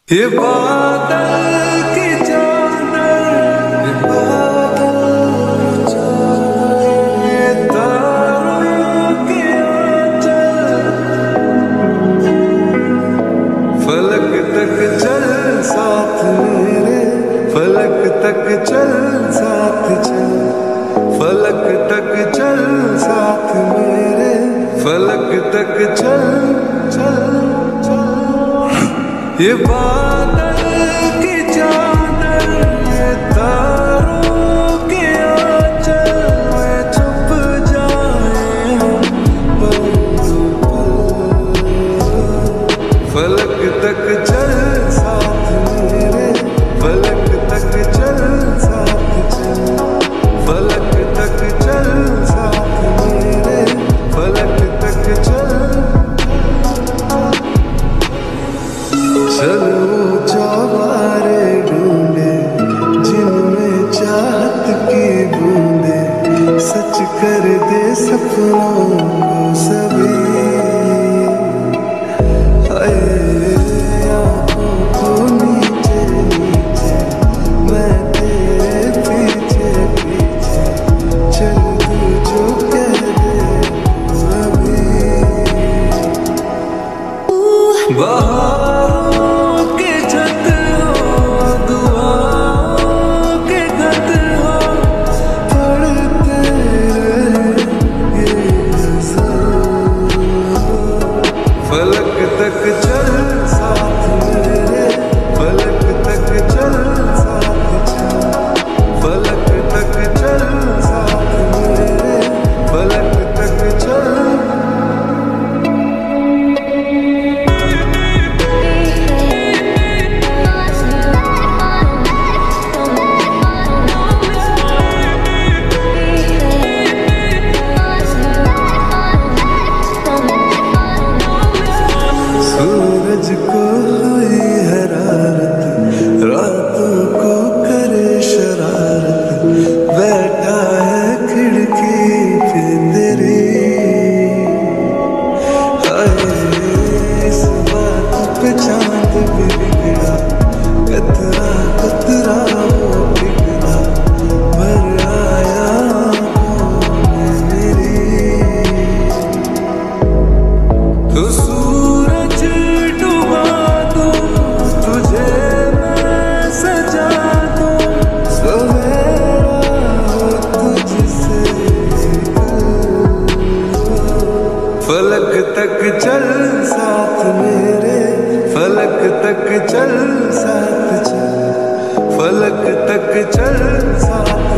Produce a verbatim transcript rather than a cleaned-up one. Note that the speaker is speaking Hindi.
ये बादल की चादर, ये बादल चादर, ये तारों के आंचल, फलक तक चल साथ मेरे, फलक तक चल साथ चल, फलक तक चल साथ मेरे, फलक तक चल चल चल। ये बादल की चादर, ये तारों के आंचल में छुप जाए हम पल पल, फलक तक चल साथ मेरे, फलक तक चल साथ चल, फलक तक चल साथ मेरे, फलक तक चल। चलो चौबारे ढूंढे जिनमें चाहत की बूंदे, सच कर दे सपनों को सभी। आए आंखों को नीचे नीचे, मैं तेरे पीछे पीछे, चल तू जो कह दे अभी। बहारों के छत हो, दुआओं के खत हो, पढ़ते रहे ये गज़ल। फलक तक चल साथ मेरे, फलक तक चल साथ चल, फलक तक चल साथ मेरे, फलक तक चल। सूरज को हुई हरारत, रातों को करे शरारत, बैठा है खिड़की पे तेरी। हाय इस बात पे चांद भी बिगड़ा, कतरा कतरा वो बिगड़ा, भर आया आँखों में मेरी। तो सूरज डुबा दूं, तुझे मैं सजा दूं, सवेरा हो तुझसे कल। फलक तक चल साथ मेरे, फलक तक चल साथ चल, फलक तक चल साथ